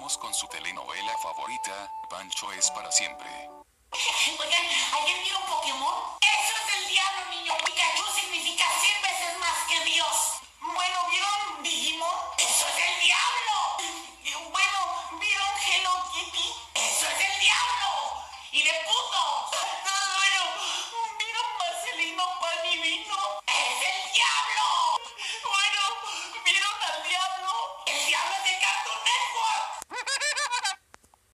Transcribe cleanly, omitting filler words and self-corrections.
Vamos con su telenovela favorita, Pancho es para siempre. Oigan, ¿ayer vieron Pokémon? Eso es del diablo, niño. Pikachu significa 100 veces más que Dios. Bueno, ¿vieron Digimon? Eso es del diablo. Bueno, ¿vieron Hello Kitty? Eso es del diablo. Y de puto. Bueno, ¿vieron Marcelino Pan y Vino? Es del diablo.